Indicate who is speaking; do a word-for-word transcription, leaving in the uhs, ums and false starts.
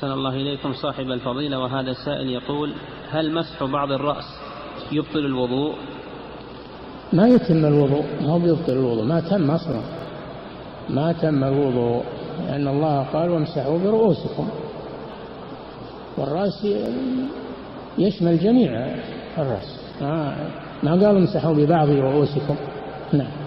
Speaker 1: أحسن الله إليكم صاحب الفضيلة، وهذا السائل يقول: هل مسح بعض الرأس يبطل الوضوء؟
Speaker 2: ما يتم الوضوء، ما هو بيبطل الوضوء، ما تم أصلا، ما تم الوضوء، لأن الله قال: وامسحوا برؤوسكم، والرأس يشمل جميع الرأس، ما قال امسحوا ببعض رؤوسكم. نعم.